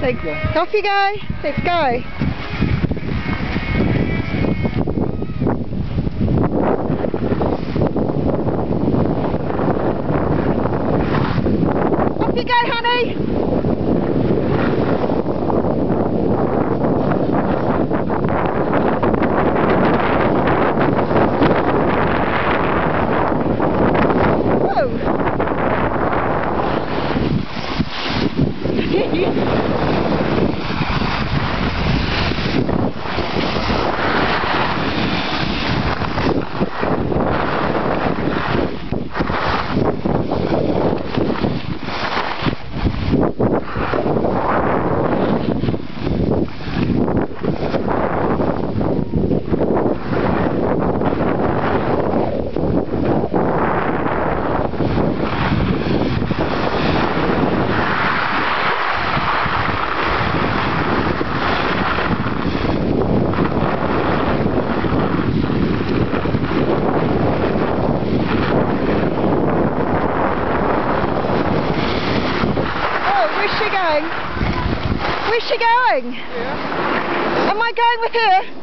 So, off you go. Let's go. Off you go, honey. Where's she going? Where's she going? Yeah. Am I going with her?